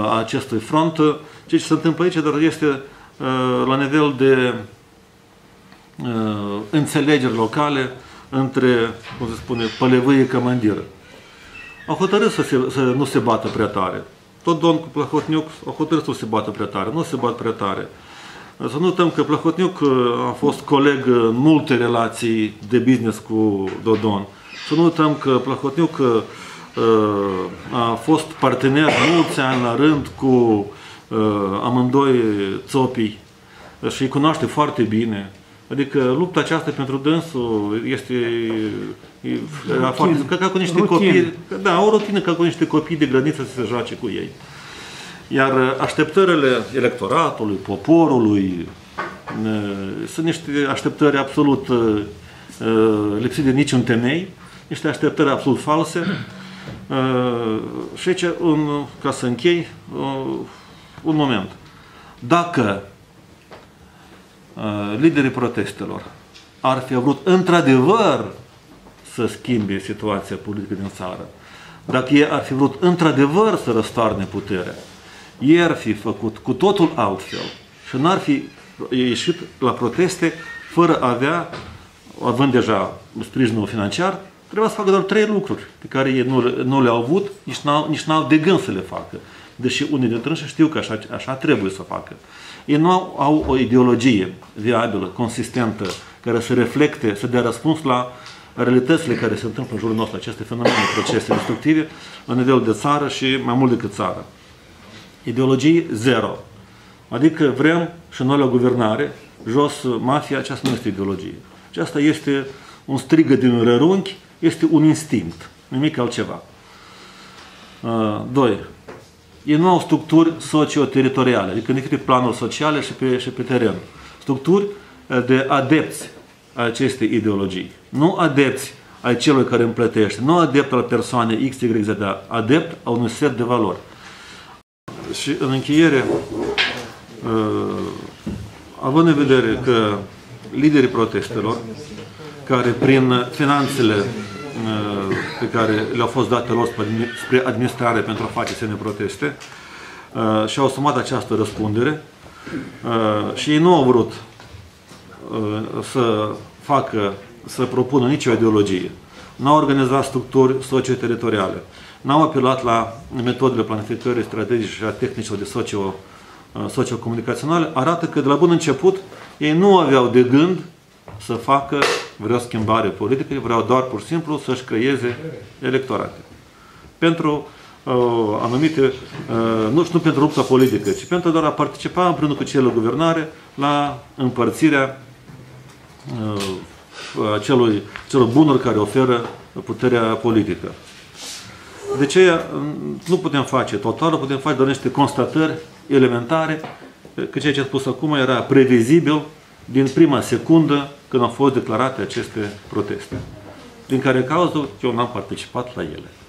a acestui front. Ce se întâmplă aici doar este la nivel de înțelegeri locale între, cum se spune, pălevâie comandiră. Au hotărât să nu se bată prea tare. Tot domnul Plahotniuc a hotărât să nu se bată prea tare. Nu se bat prea tare. Să nu uităm că Plahotniuc a fost coleg în multe relații de business cu Dodon. Să nu uităm că Plahotniuc a fost partener mulți ani la rând cu amândoi țopii și îi cunoaște foarte bine. Adică lupta aceasta pentru dânsul este ca cu niște copii, da, o rutină ca cu niște copii de grădiniță să se joace cu ei. Iar așteptările electoratului, poporului, sunt niște așteptări absolut lipsite de niciun temei, niște așteptări absolut false. Și aici, ca să închei, un moment. Dacă liderii protestelor ar fi vrut într-adevăr să schimbe situația politică din țară, dacă ei ar fi vrut într-adevăr să răstoarne puterea, ei ar fi făcut cu totul altfel și n-ar fi ieșit la proteste fără a avea, având deja sprijinul financiar, trebuia să facă doar 3 lucruri pe care ei nu le-au avut, nici n-au de gând să le facă. Deși unii dintre ei știu că așa trebuie să facă. Ei nu au o ideologie viabilă, consistentă, care să reflecte, să dea răspuns la realitățile care se întâmplă în jurul nostru, aceste fenomene, procese destructive, la nivel de țară și mai mult decât țară. Ideologie zero. Adică vrem și noi la guvernare, jos mafia, aceasta nu este ideologie. Aceasta este un strigă din rărunchi, este un instinct, nimic altceva. 2. Ei nu au structuri socio-teritoriale, adică niște planuri sociale și pe teren. Structuri de adepți a acestei ideologii. Nu adepți ai celui care îmi plătește, nu adept al persoanei X, Y, Z, adept a unui set de valori. Și în încheiere, având în vedere că liderii protestelor, care prin finanțele pe care le-au fost date lor spre administrare pentru a face semne proteste și-au asumat această răspundere și ei nu au vrut să propună nicio ideologie. N-au organizat structuri socio-teritoriale. N-au apelat la metodele planificării strategice și a tehnicilor de socio-comunicaționale. Arată că de la bun început ei nu aveau de gând să facă vreo schimbare politică, vreau doar pur și simplu să-și creeze electorate. Pentru anumite, nu pentru lupta politică, ci pentru doar a participa împreună cu cei la guvernare la împărțirea celor bunuri care oferă puterea politică. De aceea nu putem face total, putem face doar niște constatări elementare, că ceea ce am spus acum era previzibil din prima secundă când au fost declarate aceste proteste, din care cauză eu n-am participat la ele.